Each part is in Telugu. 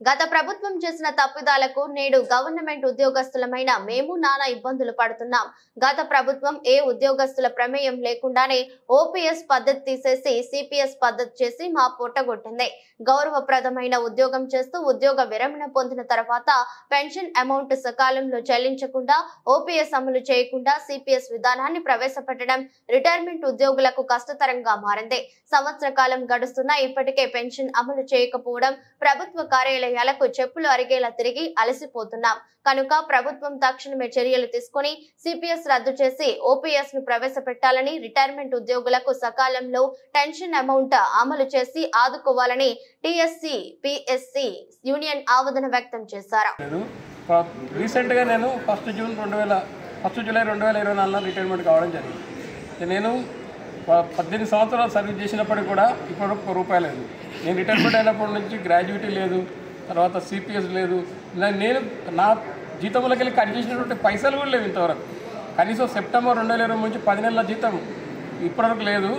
గత ప్రభుత్వం చేసిన తప్పిదాలకు నేడు గవర్నమెంట్ ఉద్యోగస్తులమైన మేము నానా ఇబ్బందులు పడుతున్నాం. గత ప్రభుత్వం ఏ ఉద్యోగస్తుల ప్రమేయం లేకుండానే ఓపీఎస్ పద్ధతి తీసేసి సిపిఎస్ పద్ధతి చేసి మా పొట్టగొట్టింది. గౌరవప్రదమైన ఉద్యోగం చేస్తూ ఉద్యోగ విరమణ పొందిన తర్వాత పెన్షన్ అమౌంట్ సకాలంలో చెల్లించకుండా ఓపీఎస్ అమలు చేయకుండా సిపిఎస్ విధానాన్ని ప్రవేశపెట్టడం రిటైర్మెంట్ ఉద్యోగులకు కష్టతరంగా మారింది. సంవత్సర కాలం గడుస్తున్నా ఇప్పటికే పెన్షన్ అమలు చేయకపోవడం ప్రభుత్వ కార్యాలయాలకు చెప్పులు అరిగేలా తిరిగి అలసిపోతున్నాం. కనుక ప్రభుత్వం తక్షణమే చర్యలు తీసుకుని సిపిఎస్ రద్దు చేసి ఓపీఎస్ ను ప్రవేశపెట్టాలని, రిటైర్మెంట్ ఉద్యోగులకు సకాలంలో పెన్షన్ అమౌంట్ అమలు చేసి ఆదుకోవాలని టీఎస్సీ పిఎస్సీ యూనియన్ ఆవేదన వ్యక్తం చేశారు. రీసెంట్ గా నేను 1 జూలై 2024 రిటైర్మెంట్ కావడం జరిగింది. నేను 18 సంవత్సరాలు సర్వీస్ చేసినప్పటికీ కూడా ఇప్పుడు ₹1 లేదు. నేను రిటైర్మెంట్ అయినప్పటి నుంచి గ్రాడ్యుయేటీ లేదు, తర్వాత సిపిఎస్ లేదు. నేను నా జీతంలోకి వెళ్ళి కట్ చేసినటువంటి పైసలు కూడా లేవు ఇంతవరకు. కనీసం సెప్టెంబర్ 2020 నుంచి 10 నెలల జీతం ఇప్పటివరకు లేదు.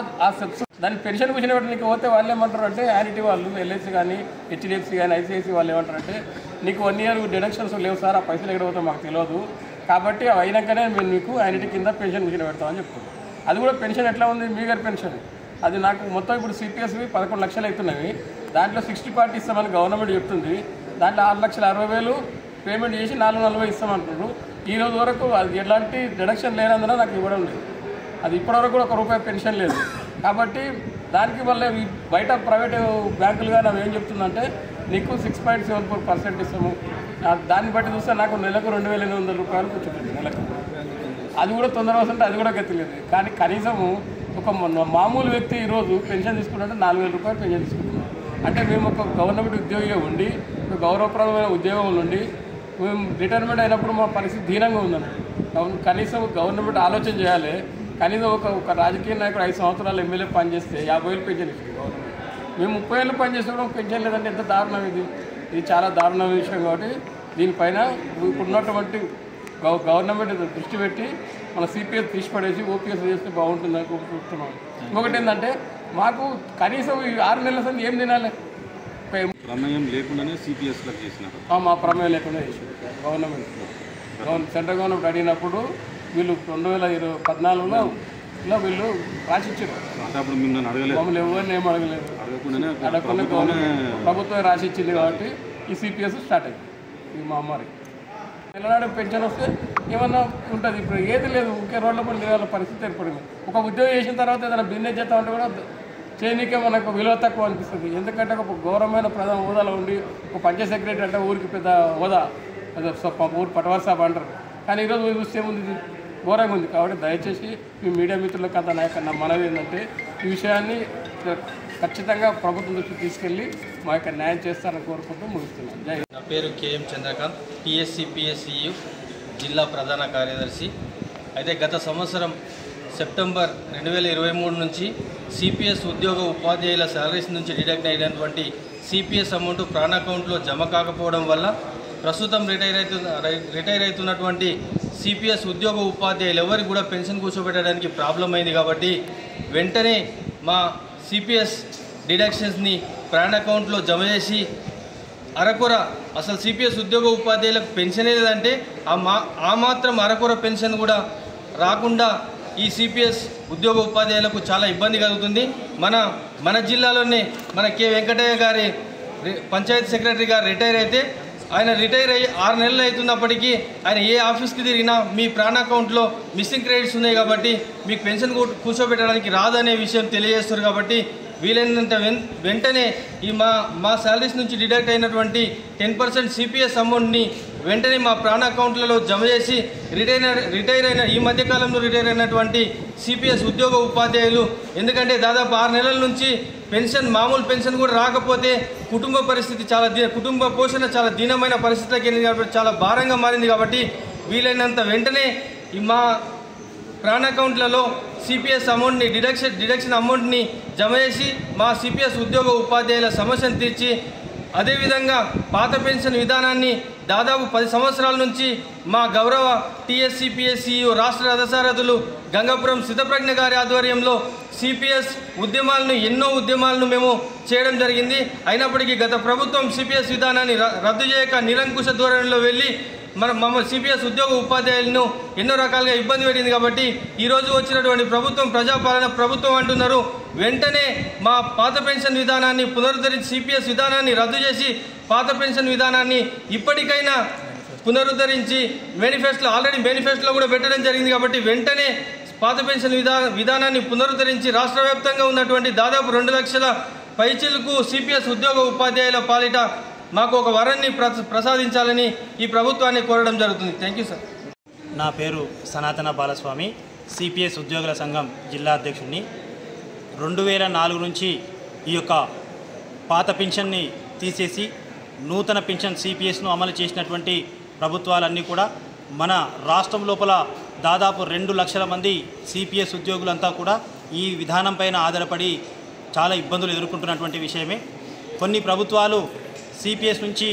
దాని పెన్షన్ కూర్చునేవాటికి పోతే వాళ్ళు ఏమంటారు అంటే యానిటీ వాళ్ళు ఎల్ఐసి కానీ హెచ్డిఎఫ్సి కానీ ఐసిఐసి వాళ్ళు ఏమంటారంటే నీకు 1 ఇయర్ డిడక్షన్స్ లేవు సార్, ఆ పైసలు ఎక్కడ పోతాం మాకు తెలియదు, కాబట్టి అవి అయినాకనే మేము మీకు యానిటీ కింద పెన్షన్ కూర్చుని పెడతామని చెప్తాం. అది కూడా పెన్షన్ ఎట్లా ఉంది, మీగర్ పెన్షన్. అది నాకు మొత్తం ఇప్పుడు సిపిఎస్వి 11 లక్షలు అవుతున్నవి. దాంట్లో 60% ఇస్తామని గవర్నమెంట్ చెప్తుంది. దాంట్లో 6,60,000 పేమెంట్ చేసి 440 ఇస్తామంటున్నారు. ఈ రోజు వరకు అది ఎలాంటి డిడక్షన్ లేనందున నాకు ఇవ్వడం లేదు. అది ఇప్పటివరకు కూడా ₹1 పెన్షన్ లేదు. కాబట్టి దానికి వల్ల బయట ప్రైవేటు బ్యాంకులు కానీ అవి ఏం చెప్తుందంటే నీకు 6.74% ఇస్తాము. దాన్ని బట్టి చూస్తే నాకు నెలకు ₹2,800 కూర్చుంటుంది నెలకు. అది కూడా తొందర వస్తుంటే అది కూడా గతి లేదు. కానీ కనీసము ఒక మామూలు వ్యక్తి ఈరోజు పెన్షన్ తీసుకుంటే ₹4,000 పెన్షన్ తీసుకుంటున్నాం. అంటే మేము ఒక గవర్నమెంట్ ఉద్యోగిగా ఉండి ఒక గౌరవప్రదమైన ఉద్యోగం నుండి మేము రిటైర్మెంట్ అయినప్పుడు మా పరిస్థితి దీనంగా ఉందన్నట్టు. కనీసం గవర్నమెంట్ ఆలోచన చేయాలి. కనీసం ఒక రాజకీయ నాయకుడు 5 సంవత్సరాలు ఎమ్మెల్యే పనిచేస్తే 50,000 పెన్షన్ ఇస్తుంది గవర్నమెంట్. మేము 30 ఏళ్ళు పనిచేసుకోవడం పెన్షన్ లేదంటే ఎంత దారుణం ఇది చాలా దారుణమైన విషయం. కాబట్టి దీనిపైన ఇప్పుడున్నటువంటి గవర్నమెంట్ దృష్టి పెట్టి మన సిపిఎస్ తీసిపడేసి ఓపీఎస్ చేస్తే బాగుంటుందని కోరుకుంటున్నాం. ఇంకొకటి ఏంటంటే మాకు కనీసం ఈ 6 నెలల సంది ఏం తినాలి, ప్రమేయం లేకుండానే సిపిఎస్లో చేసినారు. మా ప్రమేయం లేకుండా చేసారు గవర్నమెంట్. సెంట్రల్ గవర్నమెంట్ అడిగినప్పుడు వీళ్ళు 2014లో వీళ్ళు రాసిచ్చారు. అప్పుడు మిమ్మల్ని అడగలేదు, మమ్మల్ని ఎవరిని ఏం అడగలేదు. అడగకుండా ప్రభుత్వం రాసిచ్చింది కాబట్టి ఈ సిపిఎస్ స్టార్ట్ అయింది. ఈ మా అమ్మారి నెలనాడు పెన్షన్ వస్తే ఏమన్నా ఉంటుంది. ఇప్పుడు ఏది లేదు, ఒకే రోడ్ల పని తిరగాల పరిస్థితి ఏర్పడింది. ఒక ఉద్యోగం చేసిన తర్వాత ఏదైనా బిజినెస్ చేస్తామంటే కూడా చేయనీకే మనకు విలువ తక్కువ అనిపిస్తుంది. ఎందుకంటే ఒక గౌరవమైన ప్రధాన హోదాలో ఉండి ఒక పంచాయత్ సెక్రటరీ అంటే ఊరికి పెద్ద హోదా, ఊరు పటవారి సాబ్ అంటారు. కానీ ఈరోజు చూస్తే ఏముంది, ఘోరంగా ఉంది. కాబట్టి దయచేసి మీ మీడియా మిత్రులకు అంత నా మనవి ఏంటంటే ఈ విషయాన్ని ఖచ్చితంగా ప్రభుత్వం దృష్టికి తీసుకెళ్ళి మా యొక్క న్యాయం చేస్తారని కోరుకుంటూ ముగిస్తున్నాను. జై. నా పేరు కేఎం చంద్రకాంత్, టీఎస్సీ పిఎస్సియు జిల్లా ప్రధాన కార్యదర్శి. అయితే గత సంవత్సరం సెప్టెంబర్ 2023 నుంచి సిపిఎస్ ఉద్యోగ ఉపాధ్యాయుల శాలరీస్ నుంచి డిడక్ట్ అయినటువంటి సిపిఎస్ అమౌంట్ ప్రాణ అకౌంట్లో జమ కాకపోవడం వల్ల ప్రస్తుతం రిటైర్ అవుతున్నటువంటి సిపిఎస్ ఉద్యోగ ఉపాధ్యాయులు ఎవరికి కూడా పెన్షన్ కూర్చోబెట్టడానికి ప్రాబ్లం అయింది. కాబట్టి వెంటనే మా సిపిఎస్ డిడక్షన్స్ని ప్రాణ అకౌంట్లో జమ చేసి అరకొర అసలు సిపిఎస్ ఉద్యోగ ఉపాధ్యాయులకు పెన్షన్ లేదంటే ఆ మాత్రం అరకొర పెన్షన్ కూడా రాకుండా ఈ సిపిఎస్ ఉద్యోగ ఉపాధ్యాయులకు చాలా ఇబ్బంది కలుగుతుంది. మన జిల్లాలోనే మన కె వెంకటయ్య గారి పంచాయతీ సెక్రటరీ గారు రిటైర్ అయితే ఆయన రిటైర్ అయ్యి 6 నెలలు అవుతున్నప్పటికీ ఆయన ఏ ఆఫీస్కి తిరిగినా మీ ప్రాణ అకౌంట్లో మిస్సింగ్ క్రెడిట్స్ ఉన్నాయి కాబట్టి మీకు పెన్షన్ కూర్చోబెట్టడానికి రాదనే విషయం తెలియజేస్తారు. కాబట్టి వీలైనంత వెంటనే ఈ మా శాలరీస్ నుంచి డిడక్ట్ అయినటువంటి 10% సిపిఎస్ అమౌంట్ని వెంటనే మా ప్రాణ అకౌంట్లలో జమ చేసి రిటైర్ అయిన ఈ మధ్యకాలంలో రిటైర్ అయినటువంటి సిపిఎస్ ఉద్యోగ ఉపాధ్యాయులు, ఎందుకంటే దాదాపు 6 నెలల నుంచి మామూలు పెన్షన్ కూడా రాకపోతే కుటుంబ పోషణ చాలా దీనమైన పరిస్థితులకి వెళ్ళింది. కాబట్టి చాలా భారంగా మారింది. కాబట్టి వీలైనంత వెంటనే మా ప్రాణ అకౌంట్లలో సిపిఎస్ అమౌంట్ని డిడక్షన్ అమౌంట్ని జమ చేసి మా సిపిఎస్ ఉద్యోగ ఉపాధ్యాయుల సమస్యను తీర్చి అదేవిధంగా పాత పెన్షన్ విధానాన్ని దాదాపు 10 సంవత్సరాల నుంచి మా గౌరవ టీఎస్సీపీఎస్సీయు రాష్ట్ర రథసారథులు గంగాపురం సిద్ధప్రజ్ఞ గారి ఆధ్వర్యంలో సిపిఎస్ ఉద్యమాలను ఎన్నో ఉద్యమాలను మేము చేయడం జరిగింది. అయినప్పటికీ గత ప్రభుత్వం సిపిఎస్ విధానాన్ని రద్దు చేయక నిరంకుశ ధోరణిలో వెళ్ళి మమ్మల్ని సిపిఎస్ ఉద్యోగ ఉపాధ్యాయులను ఎన్నో రకాలుగా ఇబ్బంది పెట్టింది. కాబట్టి ఈరోజు వచ్చినటువంటి ప్రభుత్వం ప్రజాపాలన ప్రభుత్వం అంటున్నారు. వెంటనే మా పాత పెన్షన్ విధానాన్ని పునరుద్ధరించి సిపిఎస్ విధానాన్ని రద్దు చేసి పాత పెన్షన్ విధానాన్ని ఇప్పటికైనా పునరుద్ధరించి ఆల్రెడీ మేనిఫెస్టోలో కూడా పెట్టడం జరిగింది. కాబట్టి వెంటనే పాత పెన్షన్ విధానాన్ని పునరుద్ధరించి రాష్ట్ర వ్యాప్తంగా ఉన్నటువంటి దాదాపు 2 లక్షల పైచిలకు సిపిఎస్ ఉద్యోగ ఉపాధ్యాయుల పాలిట మాకు ఒక వరాన్ని ప్రసాదించాలని ఈ ప్రభుత్వాన్ని కోరడం జరుగుతుంది. Thank you sir. నా పేరు సనాతన బాలస్వామి, సిపిఎస్ ఉద్యోగుల సంఘం జిల్లా అధ్యక్షుడిని. 2004 నుంచి ఈ యొక్క పాత పెన్షన్ని తీసేసి నూతన పెన్షన్ సిపిఎస్ను అమలు చేసినటువంటి ప్రభుత్వాలన్నీ కూడా మన రాష్ట్రం లోపల దాదాపు 2 లక్షల మంది సిపిఎస్ ఉద్యోగులంతా కూడా ఈ విధానం పైన ఆధారపడి చాలా ఇబ్బందులు ఎదుర్కొంటున్నటువంటి విషయమే. కొన్ని ప్రభుత్వాలు సిపిఎస్ నుంచి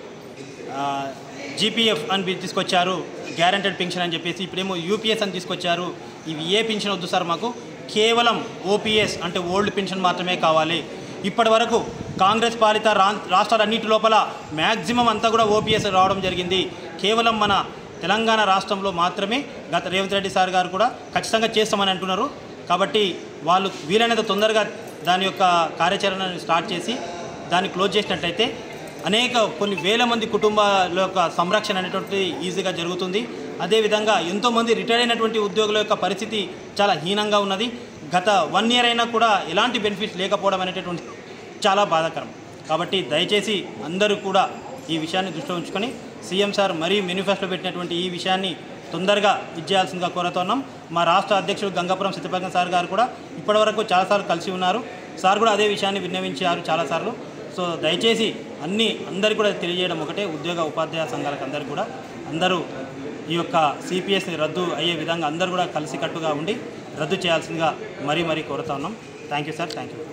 జీపీఎఫ్ అని తీసుకొచ్చారు, గ్యారంటెడ్ పెన్షన్ అని చెప్పేసి. ఇప్పుడేమో యూపీఎస్ అని తీసుకొచ్చారు. ఇవి ఏ పెన్షన్ వద్దు సార్, మాకు కేవలం ఓపీఎస్ అంటే ఓల్డ్ పెన్షన్ మాత్రమే కావాలి. ఇప్పటి వరకు కాంగ్రెస్ పాలిత రాష్ట్రాలన్నిటి లోపల మ్యాక్సిమం అంతా కూడా ఓపీఎస్ రావడం జరిగింది. కేవలం మన తెలంగాణ రాష్ట్రంలో మాత్రమే గత రేవంత్ రెడ్డి సార్ గారు కూడా ఖచ్చితంగా చేస్తామని అంటున్నారు. కాబట్టి వాళ్ళు వీలైనంత తొందరగా దాని యొక్క కార్యాచరణను స్టార్ట్ చేసి దాన్ని క్లోజ్ చేసినట్టయితే కొన్ని వేల మంది కుటుంబాల యొక్క సంరక్షణ అనేటువంటి ఈజీగా జరుగుతుంది. అదేవిధంగా ఎంతోమంది రిటైర్ అయినటువంటి ఉద్యోగుల యొక్క పరిస్థితి చాలా హీనంగా ఉన్నది. గత 1 ఇయర్ అయినా కూడా ఎలాంటి బెనిఫిట్స్ లేకపోవడం అనేటటువంటి చాలా బాధాకరం. కాబట్టి దయచేసి అందరూ కూడా ఈ విషయాన్ని దృష్టిలో ఉంచుకొని సీఎం సార్ మరీ మేనిఫెస్టో పెట్టినటువంటి ఈ విషయాన్ని తొందరగా ఇచ్చేయాల్సిందిగా కోరుతున్నాం. మా రాష్ట్ర అధ్యక్షుడు గంగాపురం సిద్ధప్రజ్ఞ సార్ గారు కూడా ఇప్పటివరకు చాలాసార్లు కలిసి ఉన్నారు. సార్ కూడా అదే విషయాన్ని విన్నవించారు చాలాసార్లు. సో దయచేసి అందరికీ కూడా తెలియజేయడం ఒకటే, ఉద్యోగ ఉపాధ్యాయ సంఘాలకు అందరూ కూడా ఈ యొక్క సిపిఎస్ని రద్దు అయ్యే విధంగా అందరూ కూడా కలిసికట్టుగా ఉండి రద్దు చేయాల్సిందిగా మరీ కోరుతా ఉన్నాం. Thank you sir. Thank you.